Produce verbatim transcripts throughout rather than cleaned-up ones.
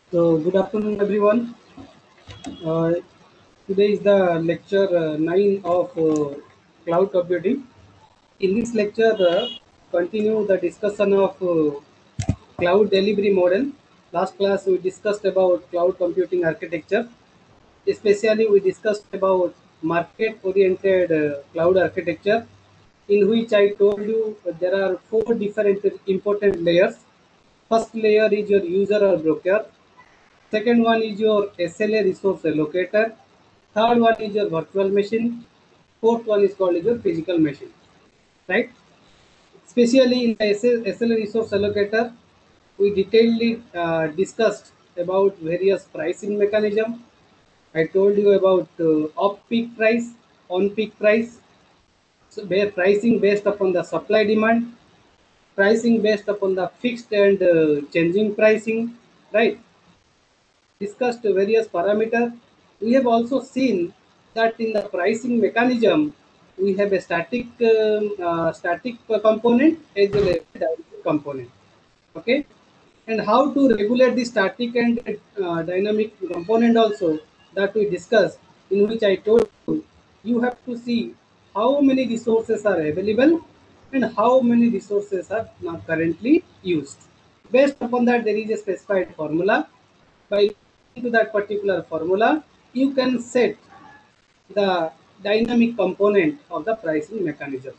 So, good afternoon, everyone. Uh, Today is the lecture uh, nine of uh, cloud computing. In this lecture, uh, continue the discussion of uh, cloud delivery model. Last class, we discussed about cloud computing architecture. Especially, we discussed about market-oriented uh, cloud architecture, in which I told you there are four different important layers. First layer is your user or broker. Second one is your S L A resource allocator. Third one is your virtual machine. Fourth one is called your physical machine. Right? Especially in the S L A resource allocator, we detailedly uh, discussed about various pricing mechanism. I told you about uh, off-peak price, on-peak price, so where pricing based upon the supply demand, pricing based upon the fixed and uh, changing pricing, right? Discussed various parameters. We have also seen that in the pricing mechanism, we have a static um, uh, static component as well as a dynamic component. Okay, and how to regulate the static and uh, dynamic component also that we discussed. In which I told you, you have to see how many resources are available and how many resources are not currently used. Based upon that, there is a specified formula. By looking to that particular formula, you can set the dynamic component of the pricing mechanism.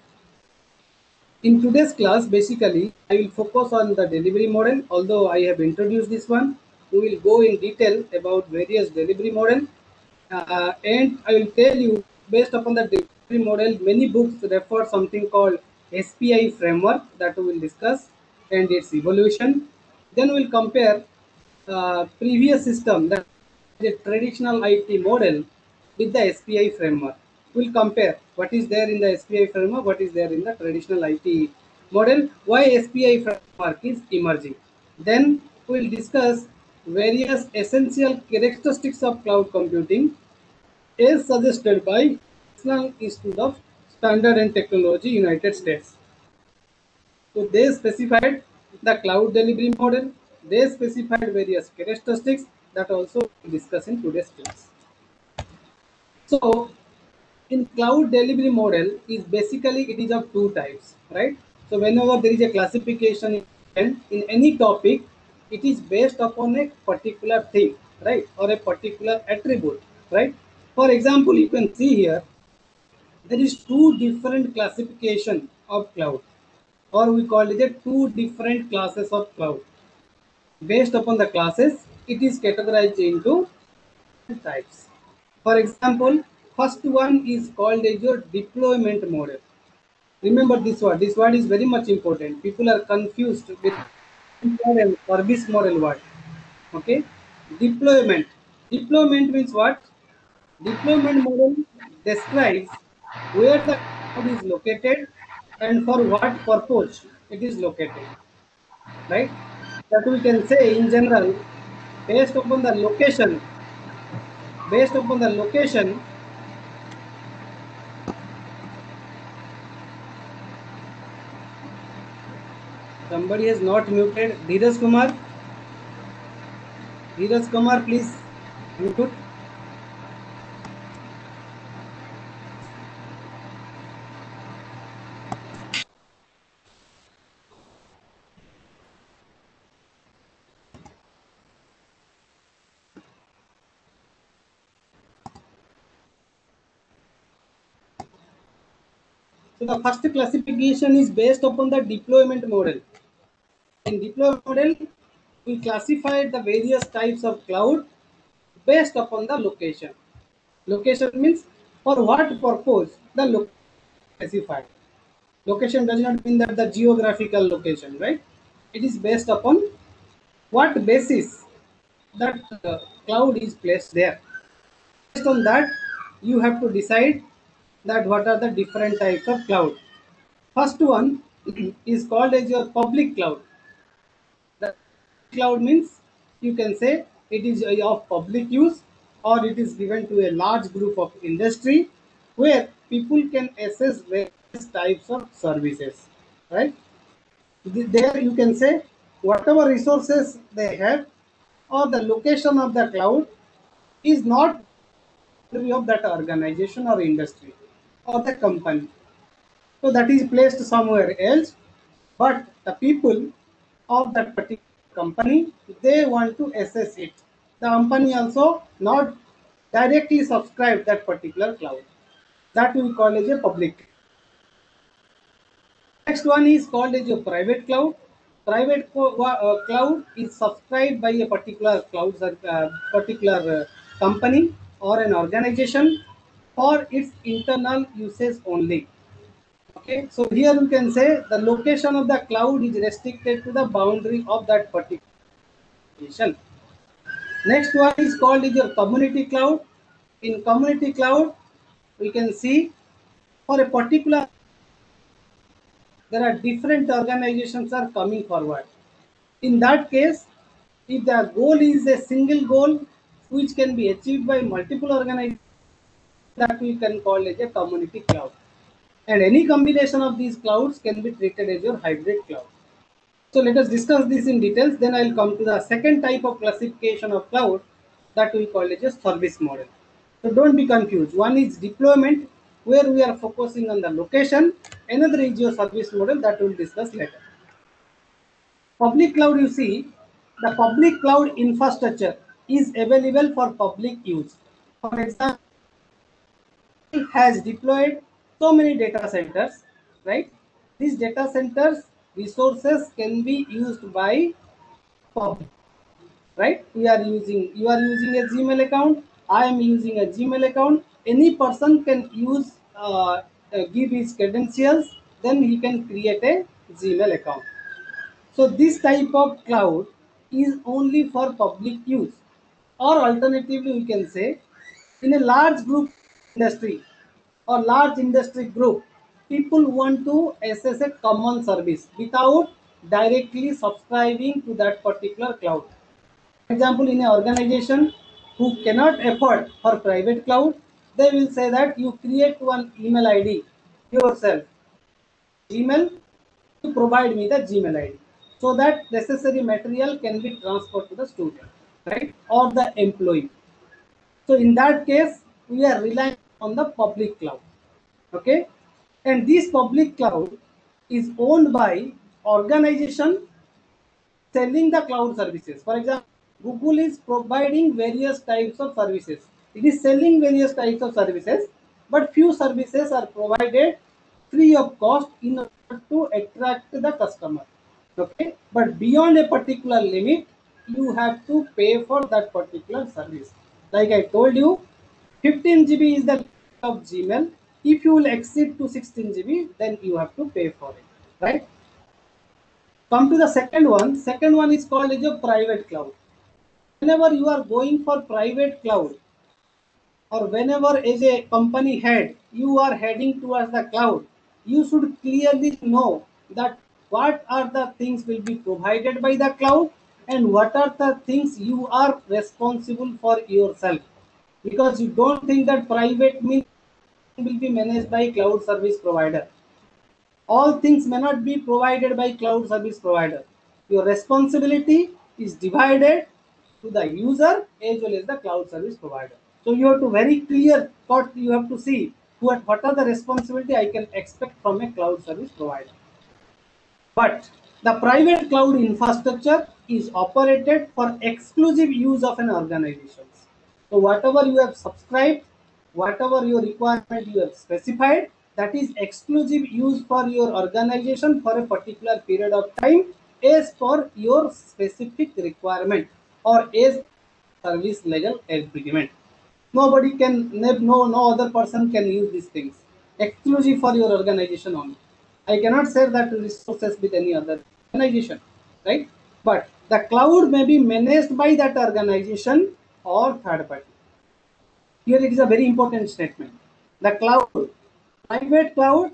In today's class, basically, I will focus on the delivery model. Although I have introduced this one, we will go in detail about various delivery model, uh, and I will tell you based upon the delivery model. Many books refer something called S P I framework that we will discuss and its evolution. Then we will compare uh, previous system, that is a traditional I T model, with the S P I framework. We'll compare what is there in the S P I framework, what is there in the traditional I T model, why S P I framework is emerging. Then we'll discuss various essential characteristics of cloud computing as suggested by National Institute of Standard and Technology, United States. So they specified the cloud delivery model. They specified various characteristics that also we discuss in today's class. So in cloud delivery model is basically it is of two types, right? So whenever there is a classification in, in any topic, it is based upon a particular thing, right? Or a particular attribute, right? For example, you can see here there is two different classification of cloud, or we call it a two different classes of cloud. Based upon the classes, it is categorized into types. For example, first one is called as your deployment model. Remember this word. This word is very much important. People are confused with model, service model word. Okay, deployment. Deployment means what? Deployment model describes where the cloud is located and for what purpose it is located. Right? That we can say in general, based upon the location, based upon the location, somebody has not muted. Dheeraj Kumar, Dheeraj Kumar, please mute. So the first classification is based upon the deployment model. In deployment model, we classified the various types of cloud based upon the location. Location means for what purpose the location specified. Location does not mean that the geographical location, right? It is based upon what basis that uh, cloud is placed there. Based on that, you have to decide that what are the different types of cloud. First one is called as your public cloud. The cloud means you can say it is of public use, or it is given to a large group of industry where people can access various types of services, right? Th- there you can say whatever resources they have, or the location of the cloud is not of that organization or industry or the company. So that is placed somewhere else, but the people of that particular company, they want to assess it. The company also not directly subscribe that particular cloud. That we call as a public. Next one is called as a private cloud. Private uh, cloud is subscribed by a particular cloud, uh, particular uh, company or an organization for its internal usage only. Okay, so here you can say the location of the cloud is restricted to the boundary of that particular location. Next one is called is your community cloud. In community cloud, we can see for a particular, there are different organizations are coming forward. In that case, if the goal is a single goal which can be achieved by multiple organizations, that we can call as a community cloud. And any combination of these clouds can be treated as your hybrid cloud. So let us discuss this in details. Then I will come to the second type of classification of cloud that we call as a service model. So don't be confused. One is deployment, where we are focusing on the location. Another is your service model that we will discuss later. Public cloud, you see, the public cloud infrastructure is available for public use. For example, has deployed so many data centers, right? These data centers resources can be used by public, right? We are using, you are using a Gmail account, I am using a Gmail account. Any person can use, uh, uh, give his credentials, then he can create a Gmail account. So this type of cloud is only for public use, or alternatively we can say in a large group industry or large industry group, people want to access a common service without directly subscribing to that particular cloud. For example, in an organization who cannot afford for private cloud, they will say that you create one email I D yourself, Gmail, to provide me the Gmail I D, so that necessary material can be transferred to the student, right, or the employee. So in that case, we are relying on the public cloud. Okay, and this public cloud is owned by organization selling the cloud services. For example, Google is providing various types of services. It is selling various types of services, but few services are provided free of cost in order to attract the customer. Okay, but beyond a particular limit, you have to pay for that particular service. Like I told you, fifteen G B is the limit of Gmail. If you will exceed to sixteen G B, then you have to pay for it, right? Come to the second one. Second one is called as a private cloud. Whenever you are going for private cloud, or whenever as a company head you are heading towards the cloud, you should clearly know that what are the things will be provided by the cloud and what are the things you are responsible for yourself. Because you don't think that private means will be managed by cloud service provider. All things may not be provided by cloud service provider. Your responsibility is divided to the user as well as the cloud service provider. So you have to very clear what you have to see what, what are the responsibility I can expect from a cloud service provider. But the private cloud infrastructure is operated for exclusive use of an organization. So whatever you have subscribed, whatever your requirement you have specified, that is exclusive use for your organization for a particular period of time as per your specific requirement or as service legal agreement. Nobody can, no, no other person can use these things. Exclusive for your organization only. I cannot share that resources with any other organization, right? But the cloud may be managed by that organization or third party. Here it is a very important statement. The cloud, private cloud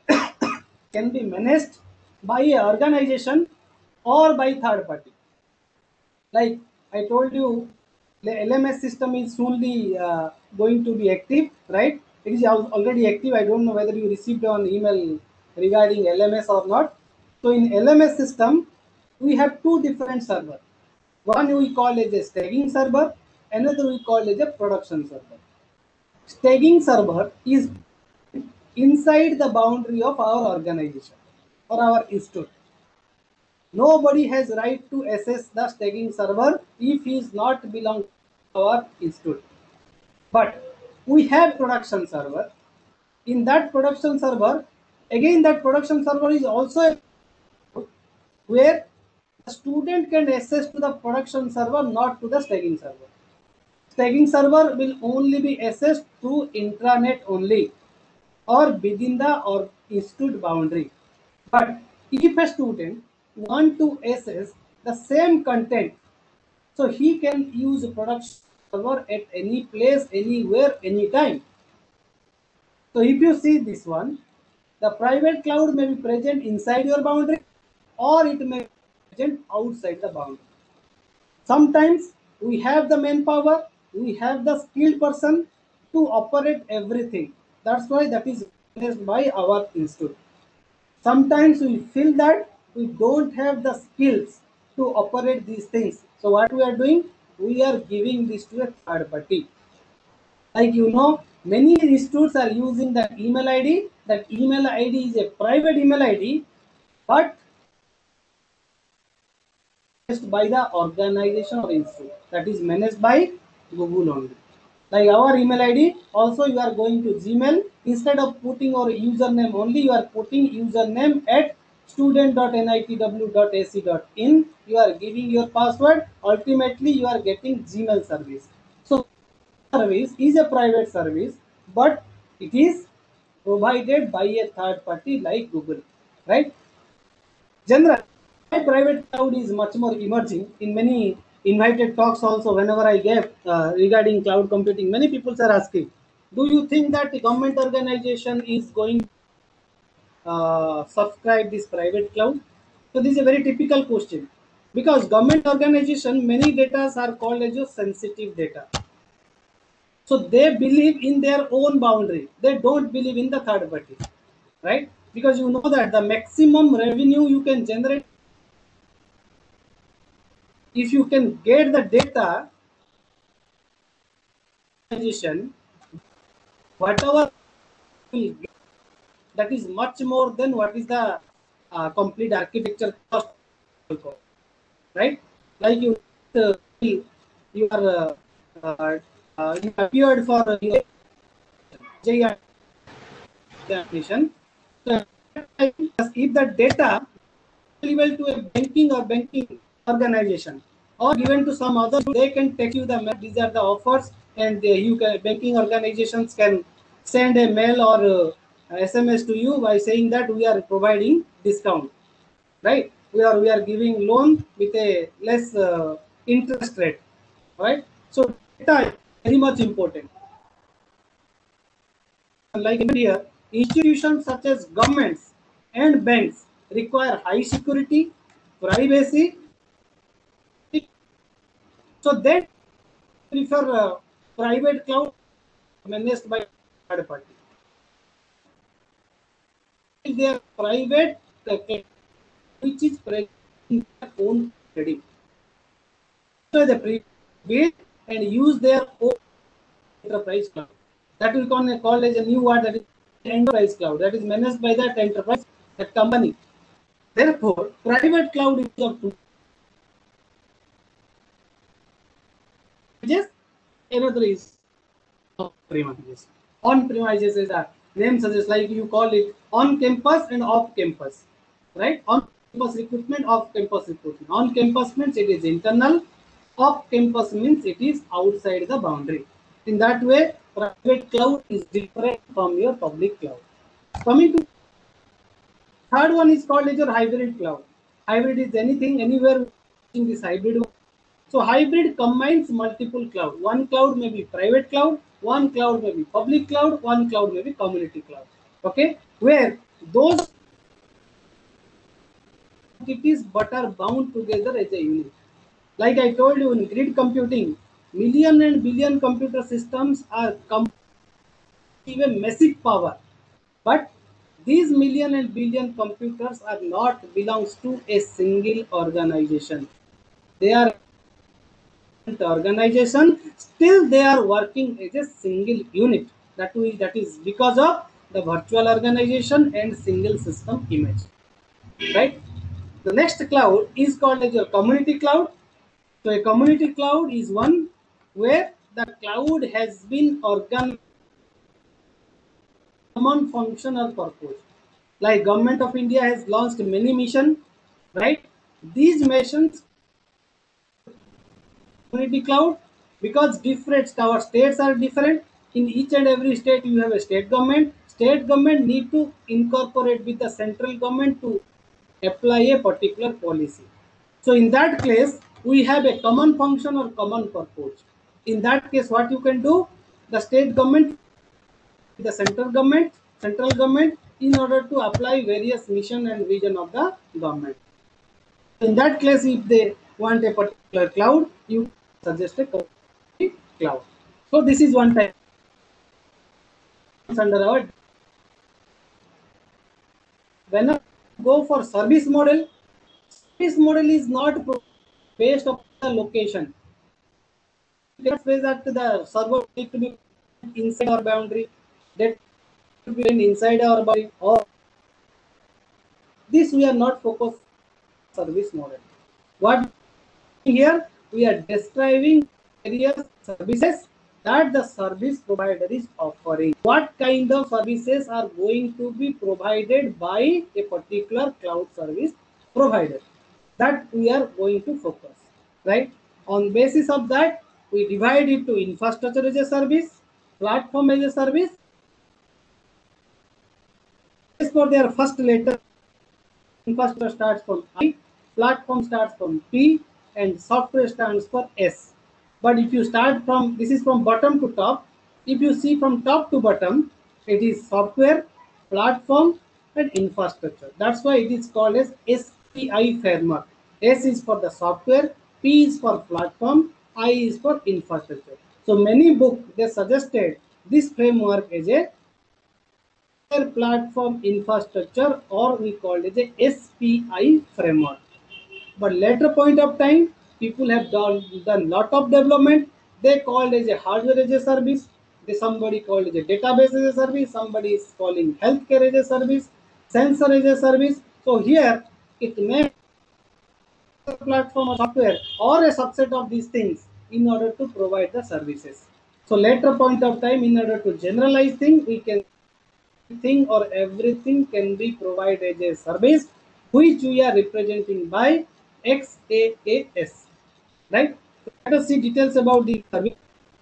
can be managed by an organization or by third party. Like I told you, the L M S system is soonly uh, going to be active, right? It is already active. I don't know whether you received an email regarding L M S or not. So in L M S system, we have two different servers. One we call as a staging server, another we call as a production server. Staging server is inside the boundary of our organization or our institute. Nobody has right to access the staging server if he is not belong to our institute. But we have production server. In that production server, again that production server is also a where the student can access to the production server, not to the staging server. Staging server will only be accessed through intranet only or within the or institute boundary. But if a student want to access the same content, so he can use production server at any place, anywhere, anytime. So if you see this one, the private cloud may be present inside your boundary or it may be present outside the boundary. Sometimes we have the manpower, we have the skilled person to operate everything. That's why that is managed by our institute. Sometimes we feel that we don't have the skills to operate these things. So what we are doing? We are giving this to a third party. Like you know, many institutes are using that email I D. That email I D is a private email I D, but managed by the organization or institute. That is managed by Google only. Like our email I D, also you are going to Gmail. Instead of putting our username only, you are putting username at student dot nitw dot a c dot in. You are giving your password. Ultimately, you are getting Gmail service. So service is a private service, but it is provided by a third party like Google, right? General, my private cloud is much more emerging in many invited talks also. Whenever I gave uh, regarding cloud computing, many people are asking, do you think that the government organization is going to uh, subscribe this private cloud? So this is a very typical question because government organization, many data are called as your sensitive data. So they believe in their own boundary. They don't believe in the third party, right? Because you know that the maximum revenue you can generate if you can get the data organization, whatever will get, that is much more than what is the uh, complete architecture cost, right? Like you, uh, you are uh, uh, uh, you appeared for uh, J R examination. So if the data available to a banking or banking organization or given to some other, they can text you the these are the offers, and the, you can banking organizations can send a mail or uh, S M S to you by saying that we are providing discount, right? We are we are giving loan with a less uh, interest rate, right? So data is very much important. Like in India, institutions such as governments and banks require high security, privacy. So they prefer uh, private cloud managed by third party. If they are private, uh, which is present in their own trading. So they pre- build and use their own enterprise cloud. That we can call as a new word, that is enterprise cloud. That is managed by that enterprise, that company. Therefore, private cloud is of two stages. Another is on-premises. On-premises is a name suggests, like you call it on-campus and off-campus, right? On-campus recruitment, off-campus recruitment. On-campus means it is internal. Off-campus means it is outside the boundary. In that way, private cloud is different from your public cloud. Coming to third one is called as your hybrid cloud. Hybrid is anything, anywhere in this hybrid one. So hybrid combines multiple cloud. One cloud may be private cloud, one cloud may be public cloud, one cloud may be community cloud. Okay, where those entities but are bound together as a unit. Like I told you in grid computing, million and billion computer systems are com- even massive power, but these million and billion computers are not belongs to a single organization. They are organization, still they are working as a single unit. That is, that is because of the virtual organization and single system image, right? The next cloud is called as a community cloud. So a community cloud is one where the cloud has been organized common function or purpose. Like Government of India has launched many missions, right? These missions community cloud because different our states are different. In each and every state you have a state government. State government need to incorporate with the central government to apply a particular policy. So in that case we have a common function or common purpose. In that case what you can do, the state government, the central government central government in order to apply various mission and vision of the government. In that case, if they want a particular cloud, you suggest a cloud. So this is one type under our. When I go for service model, service model is not based on the location. You cannot say that the server need to be inside our boundary, that should be inside our boundary, or this we are not focused on service model. What here we are describing various services that the service provider is offering. What kind of services are going to be provided by a particular cloud service provider? That we are going to focus, right? On basis of that, we divide it to infrastructure as a service, platform as a service. As for their first letter, infrastructure starts from I, platform starts from P, and software stands for S. But if you start from, this is from bottom to top, if you see from top to bottom, it is software, platform, and infrastructure. That's why it is called as S P I framework. S is for the software, P is for platform, I is for infrastructure. So many books, they suggested this framework as a platform infrastructure, or we call it a S P I framework. But later point of time, people have done, done lot of development. They called as a hardware as a service. They, somebody called as a database as a service. Somebody is calling healthcare as a service, sensor as a service. So here it may be a platform or software or a subset of these things in order to provide the services. So later point of time, in order to generalize things, we can thing or everything can be provided as a service which we are representing by X A A S, right? Let us see details about the service.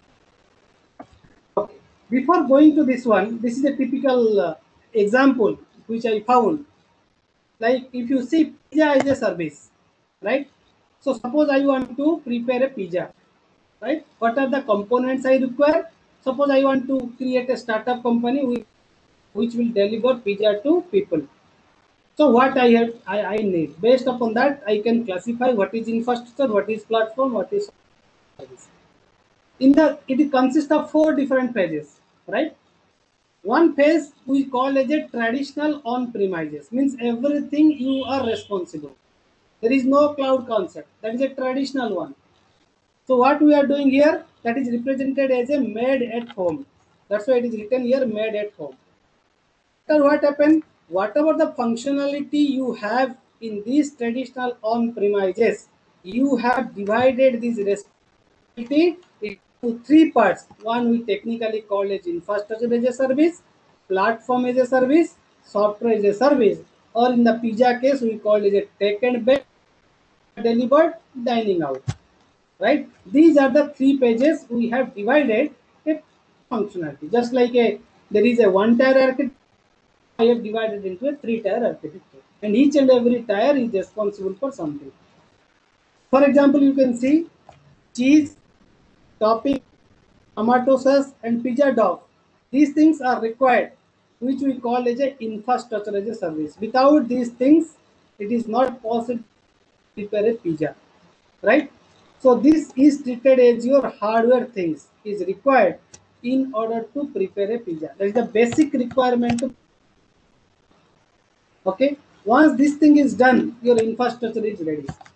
Okay. Before going to this one, this is a typical uh, example which I found. Like if you see pizza is a service, right? So suppose I want to prepare a pizza, right? What are the components I require? Suppose I want to create a startup company which, which will deliver pizza to people. So what I have, I, I need. Based upon that, I can classify what is infrastructure, what is platform, what is service. In the it consists of four different phases, right? One phase we call as a traditional on-premises, means everything you are responsible. There is no cloud concept. That is a traditional one. So what we are doing here, that is represented as a made at home. That's why it is written here made at home. So what happened? Whatever the functionality you have in these traditional on-premises, you have divided this responsibility into three parts. One we technically call as infrastructure as a service, platform as a service, software as a service, or in the pizza case we call it a take and bake, delivered, dining out. Right? These are the three pages we have divided a functionality. Just like a there is a one tier architecture, I have divided into a three tier architecture, and each and every tier is responsible for something. For example, you can see cheese, topping, tomato sauce, and pizza dough. These things are required, which we call as a infrastructure as a service. Without these things, it is not possible to prepare a pizza, right? So this is treated as your hardware things is required in order to prepare a pizza. That is the basic requirement to. Okay, once this thing is done, your infrastructure is ready.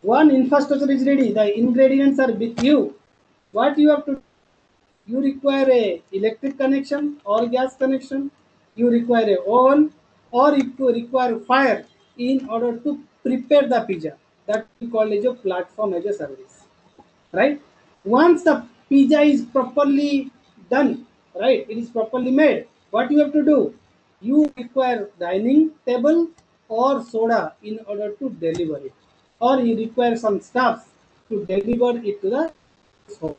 One infrastructure is ready, the ingredients are with you. What you have to do? You require a electric connection or gas connection, you require a oven, or you require fire in order to prepare the pizza. That we call as a platform as a service, right? Once the pizza is properly done, right, it is properly made, what you have to do? You require dining table or soda in order to deliver it, or you require some stuff to deliver it to the home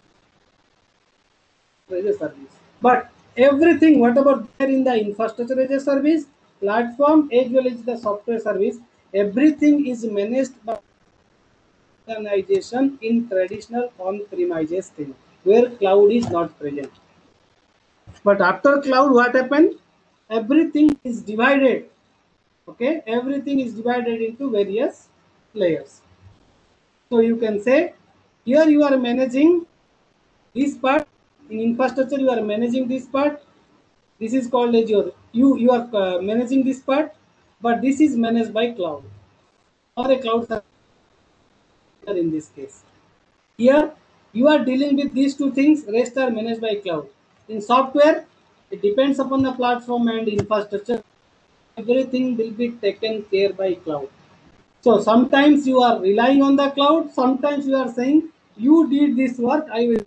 as a service. But everything, whatever there in the infrastructure as a service, platform as well as the software service, everything is managed by organization in traditional on-premises thing, where cloud is not present. But after cloud, what happened? Everything is divided. Okay, everything is divided into various layers. So you can say here you are managing this part in infrastructure. You are managing this part. This is called as your you you are uh, managing this part, but this is managed by cloud or a cloud server in this case. Here, you are dealing with these two things, rest are managed by cloud. In software, it depends upon the platform and infrastructure. Everything will be taken care by cloud. So sometimes you are relying on the cloud, sometimes you are saying, you did this work, I will.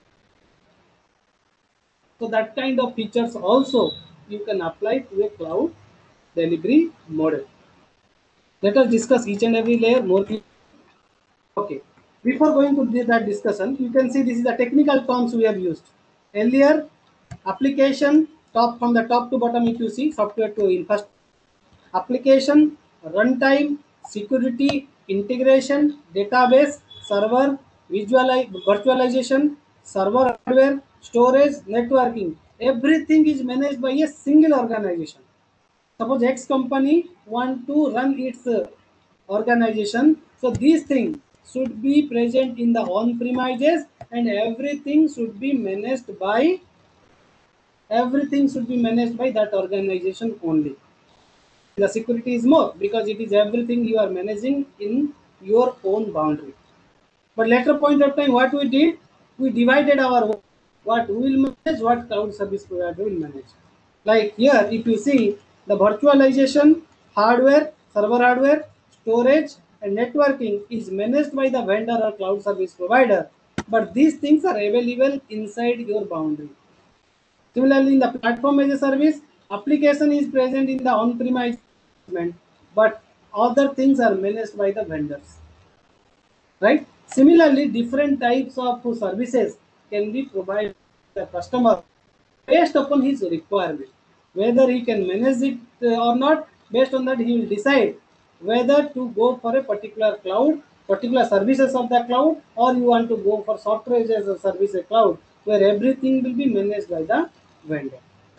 So that kind of features also you can apply to a cloud delivery model. Let us discuss each and every layer more. Okay. Before going to the- that discussion, you can see this is the technical terms we have used. Earlier, application, top from the top to bottom, if you see, software to infrastructure, application, runtime, security, integration, database, server, visualize, virtualization, server hardware, storage, networking. Everything is managed by a single organization. Suppose X company want to run its uh, organization, so these things should be present in the on-premises, and everything should be managed by everything should be managed by that organization only. The security is more because it is everything you are managing in your own boundary. But later point of time, what we did, we divided our work. What we will manage, what cloud service provider will manage. Like here, if you see the virtualization, hardware, server hardware, storage, and networking is managed by the vendor or cloud service provider. But these things are available inside your boundary. Similarly, in the platform as a service, application is present in the on-premise environment, but other things are managed by the vendors, right? Similarly, different types of services can be provided to the customer based upon his requirement. Whether he can manage it uh, or not, based on that he will decide whether to go for a particular cloud, particular services of the cloud, or you want to go for software as a service a cloud, where everything will be managed by the vendor.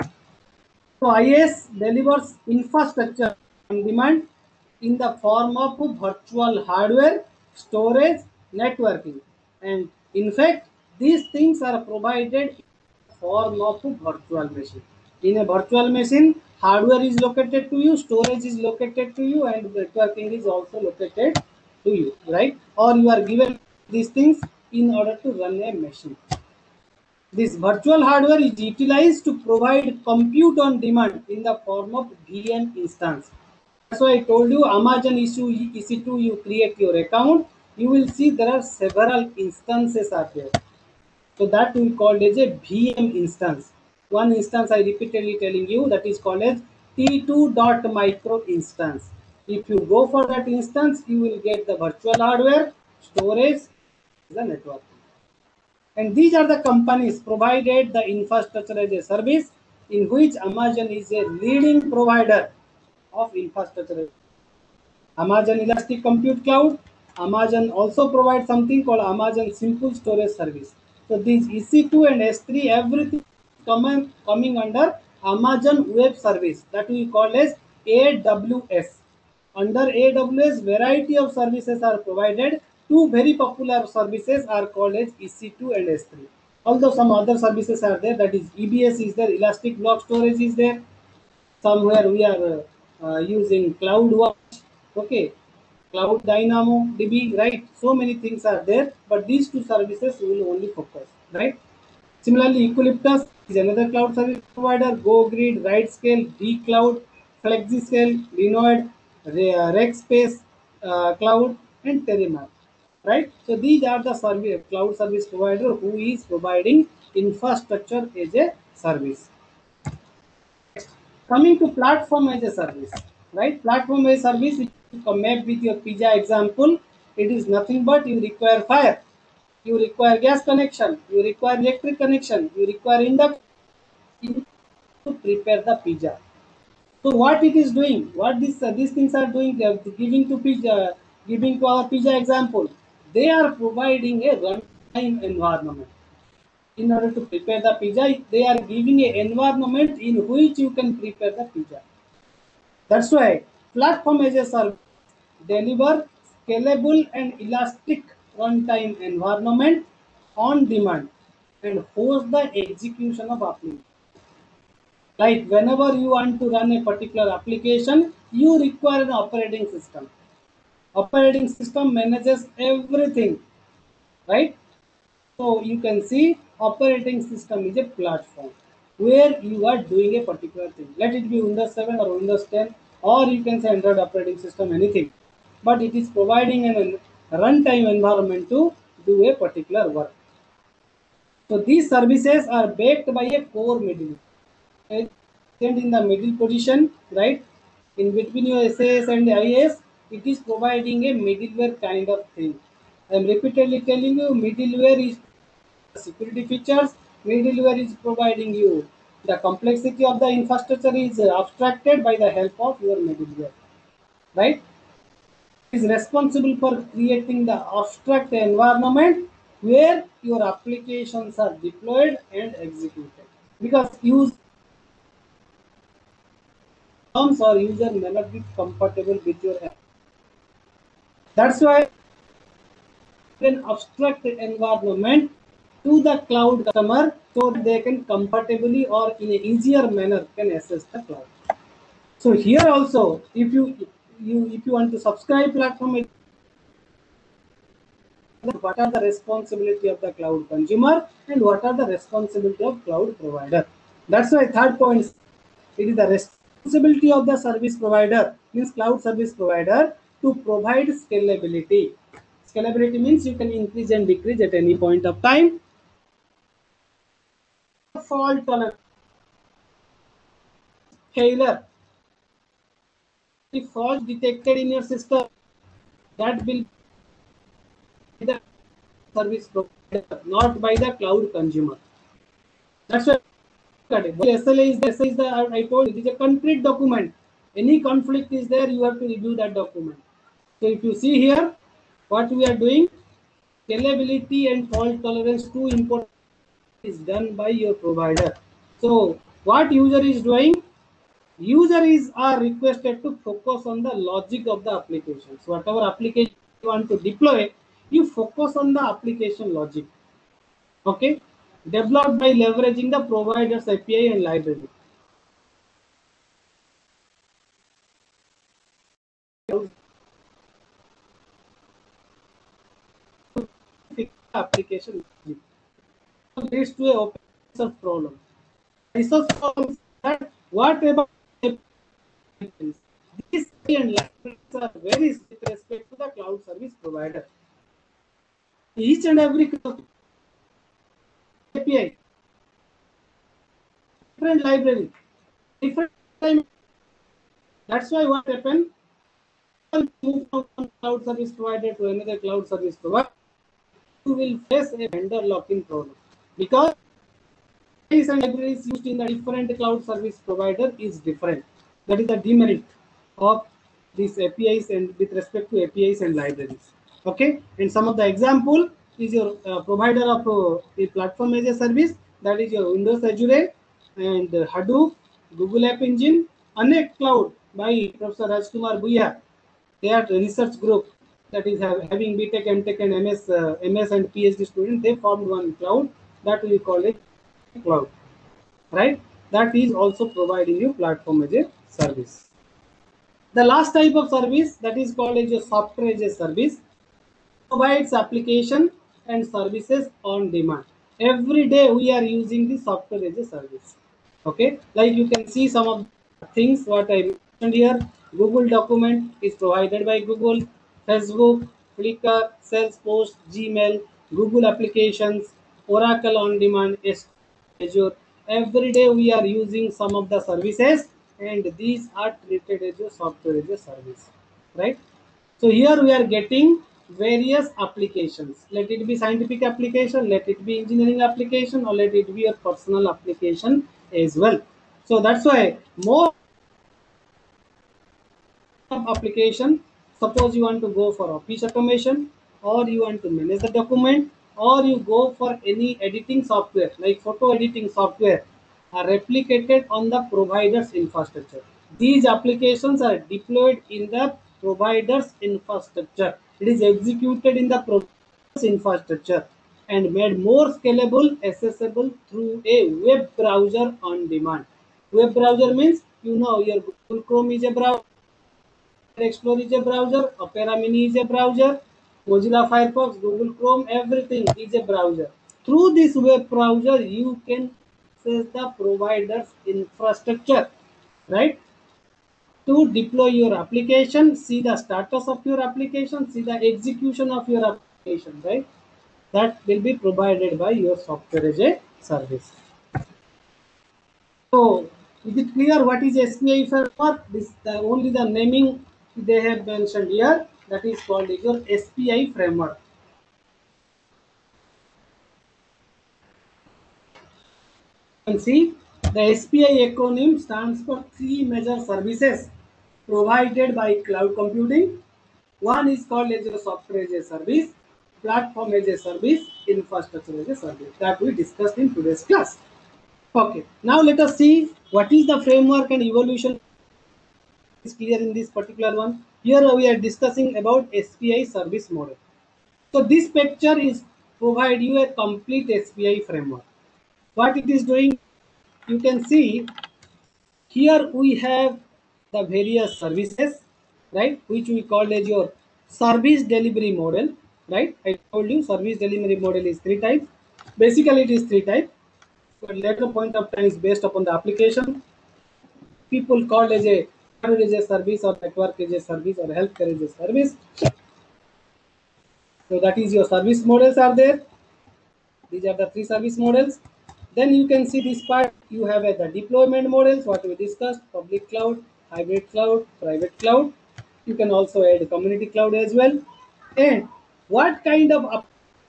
So I A S delivers infrastructure on demand in the form of virtual hardware, storage, networking, and in fact, these things are provided in the form of virtual machine. In a virtual machine, hardware is located to you, storage is located to you, and networking is also located to you, right? Or you are given these things in order to run a machine. This virtual hardware is utilized to provide compute on demand in the form of V M instance. That's why I told you Amazon E C two, you create your account, you will see there are several instances are there. So that we call as a V M instance. One instance I repeatedly telling you that is called as T two dot micro instance. If you go for that instance, you will get the virtual hardware, storage, the network. And these are the companies provided the infrastructure as a service, in which Amazon is a leading provider of infrastructure. Amazon Elastic Compute Cloud. Amazon also provides something called Amazon Simple Storage Service. So these E C two and S three, everything coming, coming under Amazon Web Service, that we call as A W S. Under A W S, variety of services are provided. Two very popular services are called as E C two and S three. Although some other services are there, that is E B S is there, Elastic Block Storage is there. Somewhere we are uh, uh, using CloudWatch. Okay, Cloud DynamoDB, right? So many things are there, but these two services we will only focus, right? Similarly, Equiliptus is another cloud service provider. GoGrid, RightScale, dCloud, FlexiScale, Linode, Re- uh, Rackspace uh, Cloud, and Terramap. Right? So these are the service, cloud service provider who is providing infrastructure as a service. Coming to platform as a service, right? Platform as a service, if you come map with your pizza example, it is nothing but you require fire, you require gas connection, you require electric connection, you require induction to prepare the pizza. So what it is doing, what this uh, these things are doing, uh, giving to pizza, giving to our pizza example, they are providing a runtime environment. In order to prepare the pizza, they are giving an environment in which you can prepare the pizza. That's why platform as a service deliver scalable and elastic runtime environment on demand and host the execution of application. Like whenever you want to run a particular application, you require an operating system. Operating system manages everything, right? So you can see operating system is a platform where you are doing a particular thing. Let it be Windows seven or Windows ten, or you can say Android operating system, anything. But it is providing an runtime environment to do a particular work. So these services are backed by a core middle. And in the middle position, right? In between your S A S and I A S, it is providing a middleware kind of thing. I am repeatedly telling you, middleware is security features. Middleware is providing you the complexity of the infrastructure is abstracted by the help of your middleware, right? It is responsible for creating the abstract environment where your applications are deployed and executed. Because use terms or user may not be compatible with your app. That's why an abstract environment to the cloud customer so they can comfortably or in an easier manner can access the cloud. So here also, if you you if you want to subscribe platform, what are the responsibility of the cloud consumer and what are the responsibility of cloud provider? That's why third point, it is the responsibility of the service provider, means cloud service provider, to provide scalability. Scalability means you can increase and decrease at any point of time. Fault tolerance, failure. If fault detected in your system, that will be the service provider, not by the cloud consumer. That's why S L A is the, S L A is the I told you, it is a conflict document. Any conflict is there, you have to review that document. So if you see here, what we are doing, scalability and fault tolerance, two important is done by your provider. So what user is doing, user is are requested to focus on the logic of the application. So whatever application you want to deploy, you focus on the application logic. Okay, developed by leveraging the provider's A P I and library. Application leads to a open source problem. Resource problem is that what about these and libraries are very with respect to the cloud service provider. Each and every A P I, different library, different time. That's why what happened, move from one cloud service provider to another cloud service provider, you will face a vendor lock-in problem because and libraries used in the different cloud service provider is different. That is the demerit of these A P Is and with respect to A P Is and libraries. Okay, and some of the example is your uh, provider of uh, a platform as a service, that is your Windows Azure and uh, Hadoop, Google App Engine, Anek Cloud by Professor Rajkumar Bhuya. They are a research group that is have, having B Tech, M Tech, and M S, uh, M S and PhD students. They formed one cloud that we call it cloud, right? That is also providing you platform as a service. The last type of service, that is called as a software as a service, provides application and services on demand. Every day we are using the software as a service. Okay, like you can see some of the things what I mentioned here. Google document is provided by Google, Facebook, Flickr, Salesforce, Gmail, Google applications, Oracle on demand, Azure. Every day we are using some of the services, and these are treated as a software as a service, right? So here we are getting various applications. Let it be scientific application, let it be engineering application, or let it be a personal application as well. So that's why more application. Suppose you want to go for office automation, or you want to manage the document, or you go for any editing software like photo editing software are replicated on the provider's infrastructure. These applications are deployed in the provider's infrastructure. It is executed in the provider's infrastructure and made more scalable, accessible through a web browser on demand. Web browser means, you know, your Google Chrome is a browser, Explorer is a browser, Opera Mini is a browser, Mozilla Firefox, Google Chrome, everything is a browser. Through this web browser, you can access the provider's infrastructure, right? To deploy your application, see the status of your application, see the execution of your application, right? That will be provided by your software as a service. So, is it clear what is S P I framework? This the, only the naming they have mentioned here. That is called is your S P I framework. You can see the S P I acronym stands for three major services provided by cloud computing. One is called as a software as a service, platform as a service, infrastructure as a service, that we discussed in today's class. Okay, now let us see what is the framework and evolution is clear in this particular one. Here we are discussing about S P I service model. So this picture is provide you a complete S P I framework. What it is doing, you can see here we have the various services, right, which we call as your service delivery model, right? I told you service delivery model is three types. Basically it is three types, but later point of time is based upon the application. People called as a hardware as a service, or network as a service, or healthcare as a service. So that is your service models are there. These are the three service models. Then you can see this part. You have uh, the deployment models, what we discussed: public cloud, hybrid cloud, private cloud. You can also add community cloud as well. And what kind of app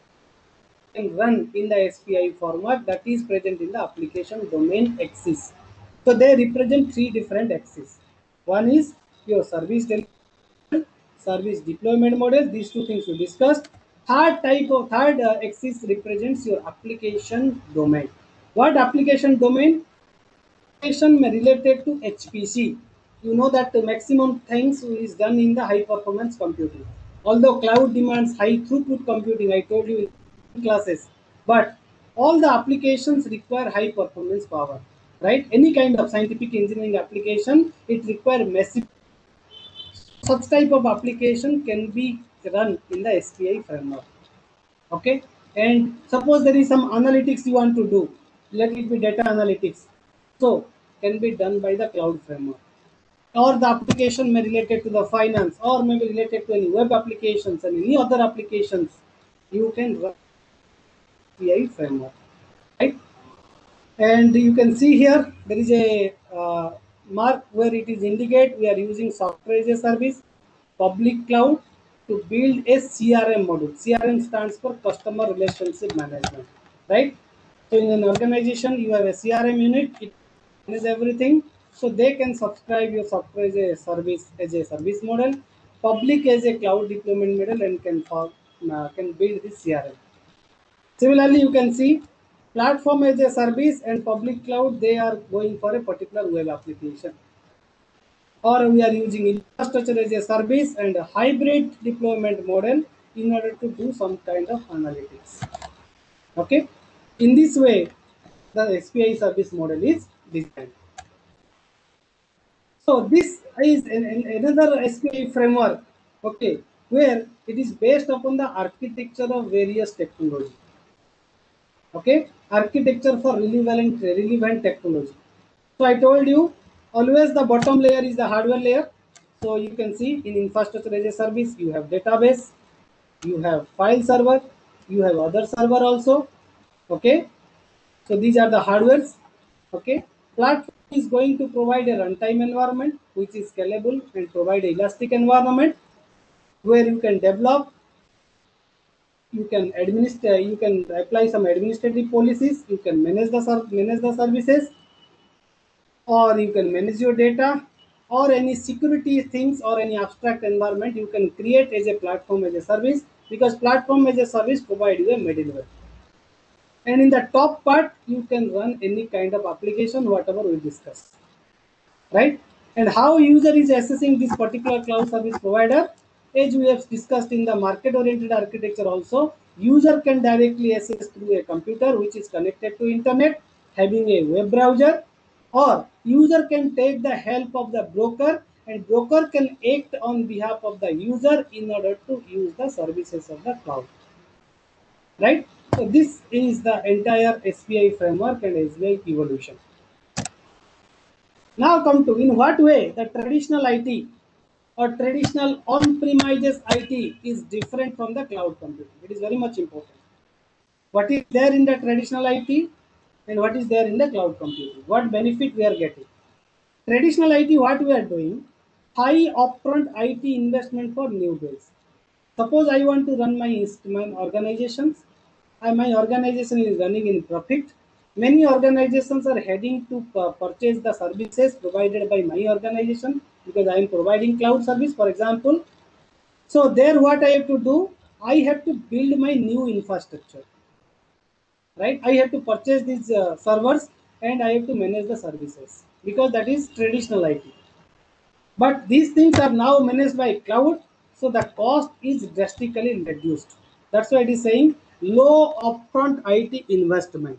can run in the S P I format, that is present in the application domain axis. So they represent three different axes. One is your service delivery, service deployment model. These two things we discussed. Third type of third uh, axis represents your application domain. What application domain? Application may related to H P C. You know that the maximum things is done in the high performance computing. Although cloud demands high throughput computing, I told you in classes, but all the applications require high performance power, right? Any kind of scientific engineering application, it requires massive. Such type of application can be run in the S P I framework. Okay, and suppose there is some analytics you want to do, let it be data analytics. So can be done by the cloud framework. Or the application may related to the finance, or maybe related to any web applications and any other applications. You can run S P I framework, right? And you can see here there is a uh, mark where it is indicate we are using software as a service, public cloud, to build a C R M module. C R M stands for customer relationship management, right? So in an organization you have a C R M unit, it manages everything. So they can subscribe your software as a service as a service model, public as a cloud deployment model, and can for, uh, can build this C R M. Similarly, you can see platform as a service and public cloud, they are going for a particular web application. Or we are using infrastructure as a service and a hybrid deployment model in order to do some kind of analytics. Okay. In this way, the S P I service model is designed. So this is an, an- another S P I framework, okay, where it is based upon the architecture of various technology, okay, architecture for relevant relevant technology. So I told you always the bottom layer is the hardware layer. So you can see in infrastructure as a service you have database, you have file server, you have other server also, okay. So these are the hardwares, okay. Platform is going to provide a runtime environment which is scalable and provide elastic environment where you can develop, you can administer, you can apply some administrative policies, you can manage the ser- manage the services, or you can manage your data, or any security things or any abstract environment you can create as a platform as a service, because platform as a service provide you a middleware. And in the top part you can run any kind of application whatever we discuss, right? And how user is assessing this particular cloud service provider, as we have discussed in the market oriented architecture also, user can directly access through a computer which is connected to internet having a web browser, or user can take the help of the broker and broker can act on behalf of the user in order to use the services of the cloud, right? So this is the entire S P I framework and S P I evolution. Now come to in what way the traditional I T or traditional on-premises I T is different from the cloud computing. It is very much important. What is there in the traditional I T and what is there in the cloud computing? What benefit we are getting? Traditional I T, what we are doing? High upfront I T investment for new builds. Suppose I want to run my, inst- my organizations, and my organization is running in profit. Many organizations are heading to pu- purchase the services provided by my organization because I am providing cloud service, for example. So there, what I have to do, I have to build my new infrastructure, right? I have to purchase these uh, servers and I have to manage the services because that is traditional I T. But these things are now managed by cloud, so the cost is drastically reduced. That's why it is saying low upfront I T investment.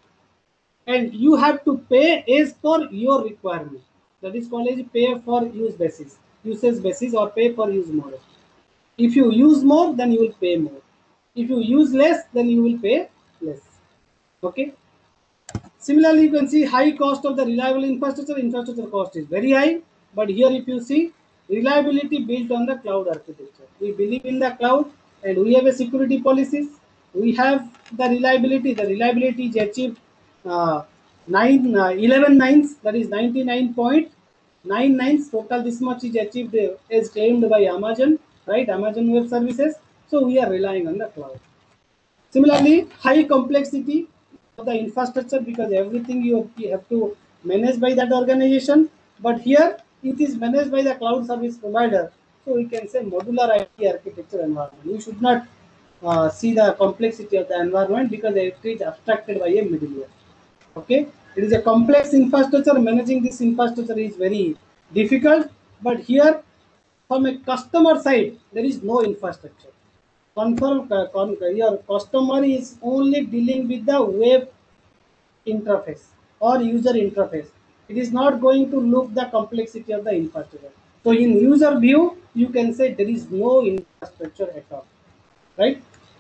And you have to pay as per your requirement. That is called as pay for use basis, usage basis, or pay for use model. If you use more, then you will pay more. If you use less, then you will pay less. Okay. Similarly, you can see high cost of the reliable infrastructure. Infrastructure cost is very high, but here if you see reliability built on the cloud architecture. We believe in the cloud and we have a security policies. We have the reliability. The reliability is achieved uh, nine, uh, eleven nines, that is ninety-nine point nine nines total. This much is achieved uh, as claimed by Amazon, right? Amazon Web Services. So we are relying on the cloud. Similarly, high complexity of the infrastructure because everything you you have to manage by that organization. But here it is managed by the cloud service provider. So we can say modular I T architecture environment. You should not uh, see the complexity of the environment because it is abstracted by a middleware. Okay, it is a complex infrastructure. Managing this infrastructure is very difficult. But here, from a customer side, there is no infrastructure. Confirm, uh, con- your customer is only dealing with the web interface or user interface. It is not going to look the complexity of the infrastructure. So in user view, you can say there is no infrastructure at all, right?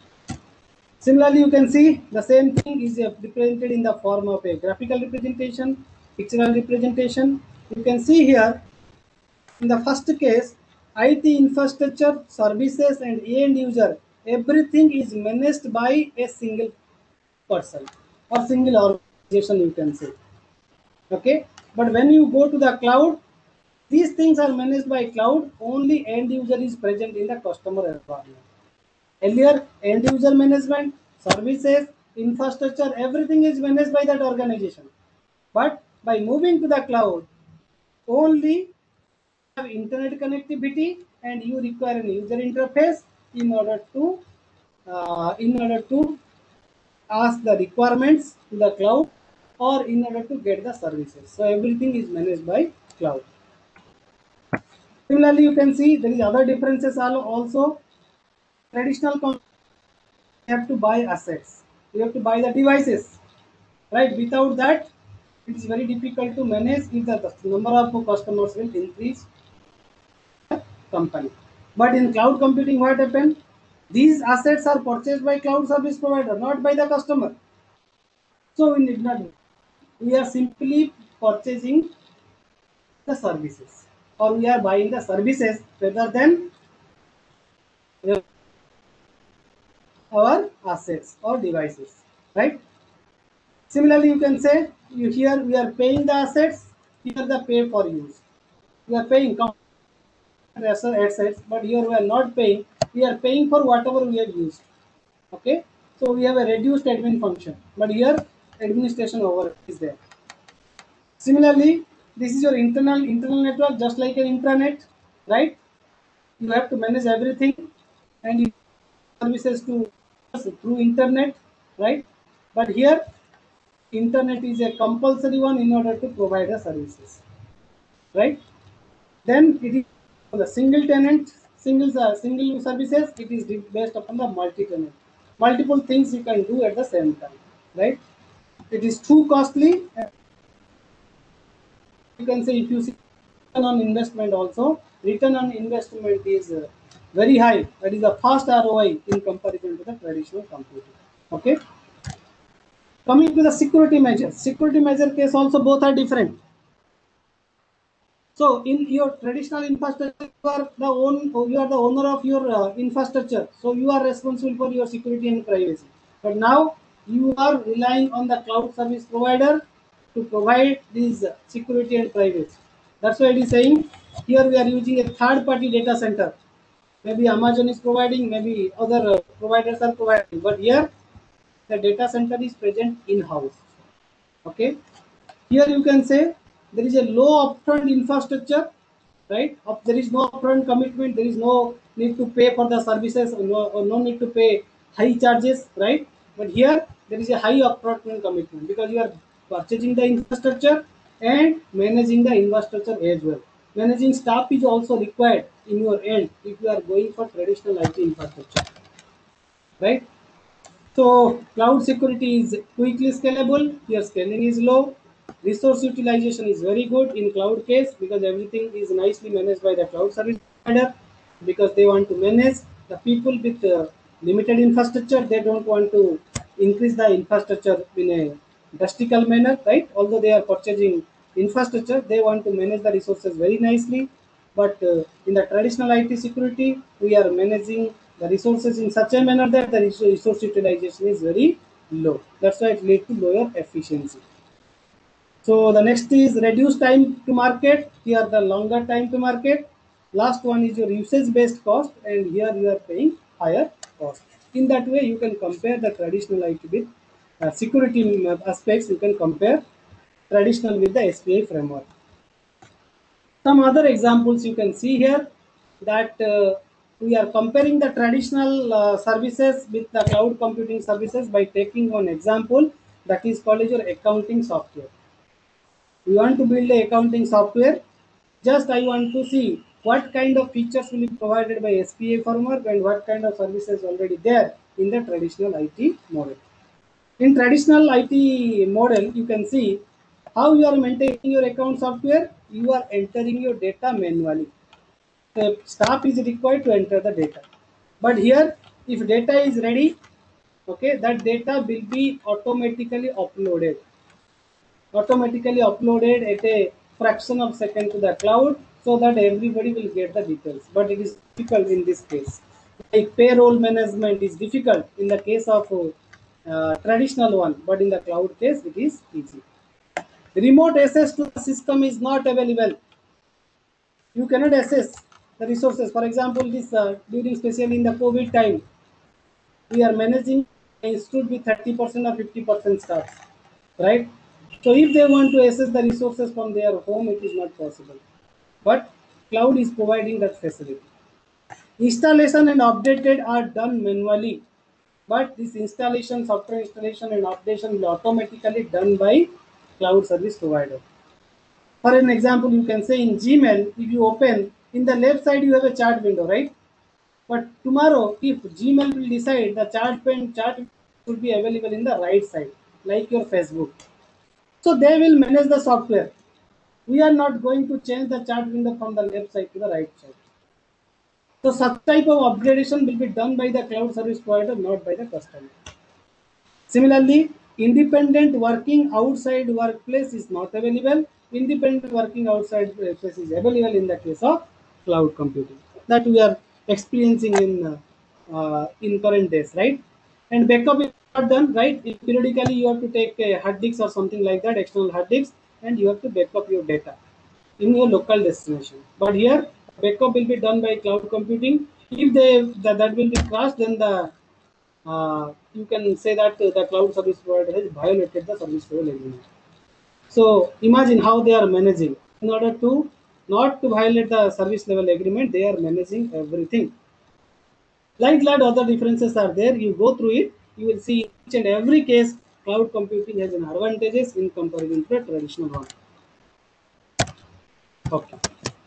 Similarly, you can see the same thing is uh, represented in the form of a graphical representation, pictorial representation. You can see here in the first case, I T infrastructure, services, and end user, everything is managed by a single person or single organization, you can say. Okay, but when you go to the cloud, these things are managed by cloud. Only end user is present in the customer environment. Earlier, end user management, services, infrastructure, everything is managed by that organization. But by moving to the cloud, only have internet connectivity and you require an user interface in order to uh, in order to ask the requirements to the cloud or in order to get the services. So everything is managed by cloud. Similarly, you can see there is other differences also. Traditional com- you have to buy assets. You have to buy the devices, right? Without that, it is very difficult to manage if the number of customers will increase company. But in cloud computing, what happened? These assets are purchased by cloud service provider, not by the customer. So we need not. We are simply purchasing the services, or we are buying the services rather than our assets or devices, right? Similarly, you can say you here we are paying the assets, here the pay for use. We are paying assets, but here we are not paying. We are paying for whatever we have used. Okay, so we have a reduced admin function, but here administration over is there. Similarly, this is your internal internal network, just like an intranet, right? You have to manage everything, and you services to through internet, right? But here internet is a compulsory one in order to provide the services, right? Then it is the single tenant, single uh, single services. It is based upon the multi-tenant. Multiple things you can do at the same time, right? It is too costly. You can say if you see return on investment also, return on investment is uh, very high. That is a fast R O I in comparison to the traditional computing. Okay. Coming to the security measures, security measure case also both are different. So in your traditional infrastructure, you are the own, you are the owner of your uh, infrastructure. So you are responsible for your security and privacy. But now you are relying on the cloud service provider to provide these uh, security and privacy. That's why it is saying here we are using a third-party data center. Maybe Amazon is providing, maybe other uh, providers are providing. But here the data center is present in-house. Okay. Here you can say there is a low upfront infrastructure, right? Up, there is no upfront commitment. There is no need to pay for the services, or no, or no need to pay high charges, right? But here there is a high upfront commitment because you are purchasing the infrastructure and managing the infrastructure as well. Managing staff is also required in your end if you are going for traditional I T infrastructure, right? So cloud security is quickly scalable. Your scaling is low. Resource utilization is very good in cloud case because everything is nicely managed by the cloud service provider because they want to manage the people with uh, limited infrastructure. They don't want to increase the infrastructure in a drastical manner, right? Although they are purchasing infrastructure, they want to manage the resources very nicely. But uh, in the traditional I T security, we are managing the resources in such a manner that the res- resource utilization is very low. That's why it leads to lower efficiency. So the next is reduce time to market. Here the longer time to market. Last one is your usage based cost, and here you are paying higher cost. In that way, you can compare the traditional I T with uh, security aspects. You can compare traditional with the S P I framework. Some other examples you can see here that uh, we are comparing the traditional uh, services with the cloud computing services by taking one example that is called as your accounting software. We want to build a accounting software. Just I want to see what kind of features will be provided by S P A framework and what kind of services already there in the traditional I T model. In traditional I T model, you can see how you are maintaining your account software. You are entering your data manually. The staff is required to enter the data. But here, if data is ready, okay, that data will be automatically uploaded. Automatically uploaded at a fraction of second to the cloud so that everybody will get the details. But it is difficult in this case. Like payroll management is difficult in the case of uh, traditional one, but in the cloud case it is easy. Remote access to the system is not available. You cannot access the resources. For example, this uh, during especially in the COVID time, we are managing an institute with thirty percent or fifty percent staff, right? So if they want to access the resources from their home, it is not possible. But cloud is providing that facility. Installation and updated are done manually, but this installation, software installation and updation will automatically done by cloud service provider. For an example, you can say in Gmail, if you open in the left side, you have a chat window, right? But tomorrow, if Gmail will decide the chat pen chat should be available in the right side, like your Facebook. So they will manage the software. We are not going to change the chat window from the left side to the right side. So such type of upgradation will be done by the cloud service provider, not by the customer. Similarly, independent working outside workplace is not available. Independent working outside workplace is available in the case of cloud computing that we are experiencing in uh, uh, in current days, right? And backup is not done, right? Periodically, you have to take a hard disk or something like that, external hard disk, and you have to back up your data in your local destination. But here, backup will be done by cloud computing. If they that, that will be crashed, then the uh, you can say that uh, the cloud service provider has violated the service level agreement. So imagine how they are managing. In order to not to violate the service level agreement, they are managing everything. Like that, other differences are there. You go through it, you will see each and every case cloud computing has an advantages in comparison to the traditional one. Okay.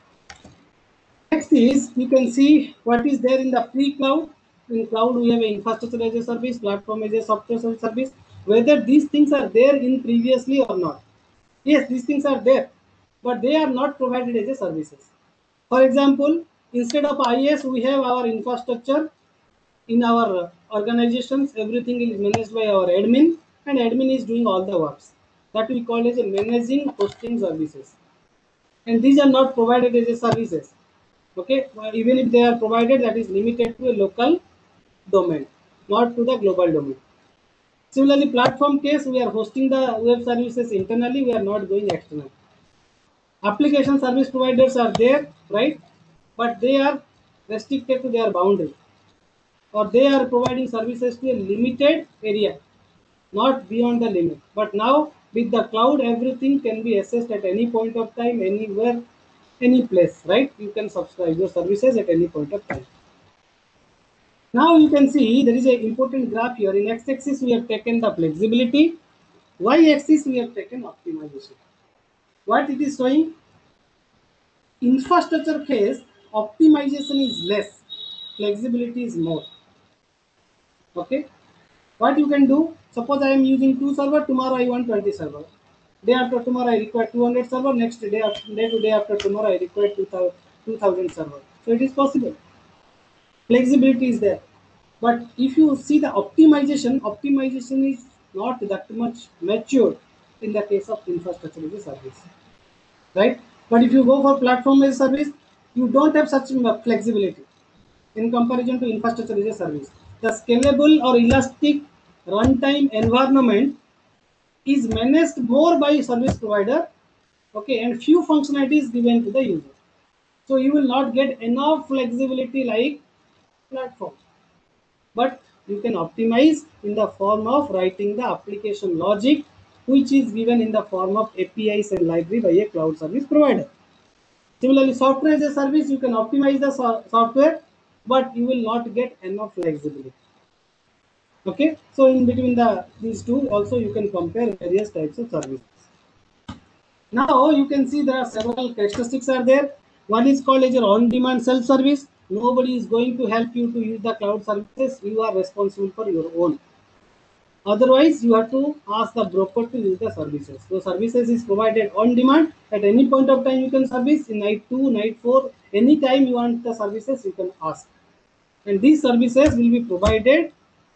Next is you can see what is there in the pre-cloud. In cloud, we have an infrastructure as a service, platform as a software service. Whether these things are there in previously or not. Yes, these things are there, but they are not provided as a services. For example, instead of I S, we have our infrastructure in our organizations. Everything is managed by our admin, and admin is doing all the works. That we call as a managing hosting services, and these are not provided as a services. Okay, well, even if they are provided, that is limited to a local domain, not to the global domain. Similarly, platform case, we are hosting the web services internally, we are not going external. Application service providers are there, right? But they are restricted to their boundary, or they are providing services to a limited area, not beyond the limit. But now with the cloud, everything can be accessed at any point of time, anywhere, any place, right? You can subscribe your services at any point of time. Now you can see there is an important graph here. In x-axis we have taken the flexibility, y-axis we have taken optimization. What it is showing? Infrastructure case, optimization is less, flexibility is more. Okay, what you can do? Suppose I am using two server. Tomorrow I want twenty server. Day after tomorrow I require two hundred server. Next day after day to day after tomorrow I require two thousand server. So it is possible. Flexibility is there. But if you see the optimization, optimization is not that much mature in the case of infrastructure as a service, right? But if you go for platform as a service, you don't have such flexibility in comparison to infrastructure as a service. The scalable or elastic runtime environment is managed more by service provider, okay, and few functionalities given to the user. So you will not get enough flexibility like platform, but you can optimize in the form of writing the application logic, which is given in the form of A P Is and library by a cloud service provider. Similarly, software as a service, you can optimize the so software, but you will not get enough flexibility. Okay, so in between the these two, also you can compare various types of services. Now you can see there are several characteristics are there. One is called as your on-demand self-service. Nobody is going to help you to use the cloud services. You are responsible for your own. Otherwise, you have to ask the broker to use the services. So services is provided on demand. At any point of time, you can service in night two, night four, anytime you want the services, you can ask. And these services will be provided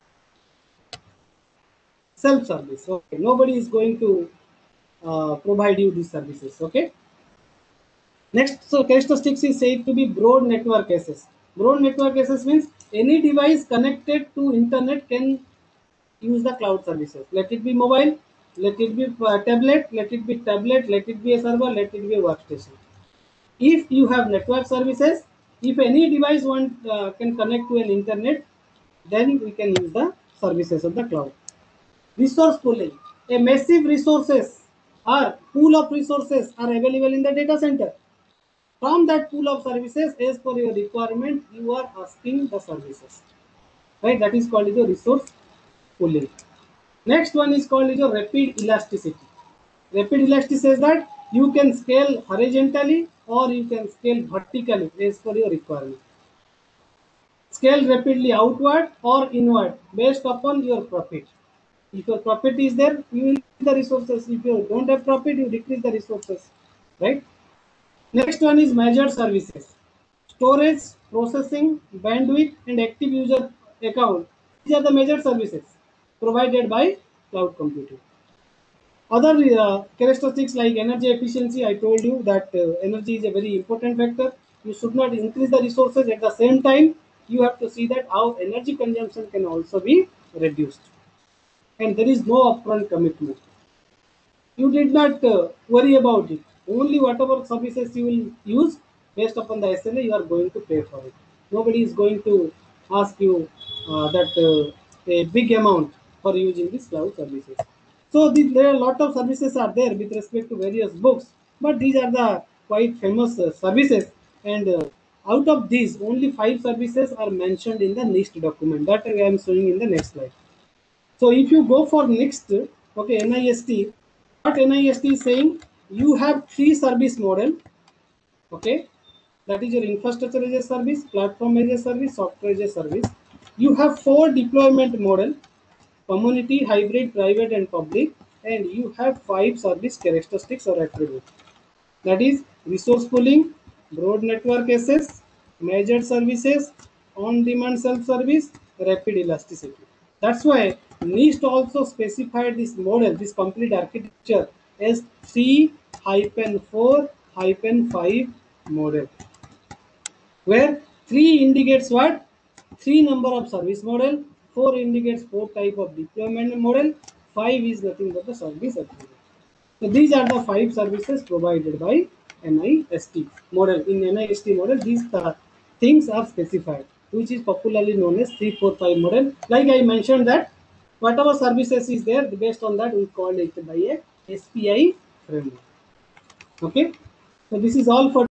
self-service. Okay, nobody is going to uh, provide you these services. Okay. Next, so characteristics is said to be broad network access. Broad network access means any device connected to internet can use the cloud services. Let it be mobile, let it be uh, tablet, let it be tablet, let it be a server, let it be a workstation. If you have network services, if any device want uh, can connect to an internet, then we can use the services of the cloud. Resource pooling. A massive resources or pool of resources are available in the data center. From that pool of services, as per your requirement, you are asking the services. Right? That is called your resource pooling. Next one is called your rapid elasticity. Rapid elasticity says that you can scale horizontally or you can scale vertically as per your requirement. Scale rapidly outward or inward based upon your profit. If your profit is there, you will increase the resources. If you don't have profit, you decrease the resources, right? Next one is measured services. Storage, processing, bandwidth, and active user account. These are the measured services provided by cloud computing. Other uh, characteristics like energy efficiency, I told you that uh, energy is a very important factor. You should not increase the resources. At the same time, you have to see that how energy consumption can also be reduced. And there is no upfront commitment. You did not uh, worry about it. Only whatever services you will use based upon the S L A, you are going to pay for it. Nobody is going to ask you uh, that uh, a big amount for using these cloud services. So the, there are a lot of services are there with respect to various books, but these are the quite famous uh, services. And uh, out of these, only five services are mentioned in the NIST document that I am showing in the next slide. So if you go for next, okay, NIST, what NIST is saying, you have three service model, okay, that is your infrastructure as a service, platform as a service, software as a service. You have four deployment model, community, hybrid, private, and public, and you have five service characteristics or attributes. That is resource pooling, broad network access, measured services, on-demand self-service, rapid elasticity. That's why NIST also specified this model, this complete architecture as three four five model, where three indicates what? three number of service model, four indicates four type of deployment model, five is nothing but the service attribute. So these are the five services provided by NIST model. In NIST model, these uh, things are specified, which is popularly known as three four five model. Like I mentioned that whatever services is there, based on that we call it by a S P I framework. Okay, so this is all for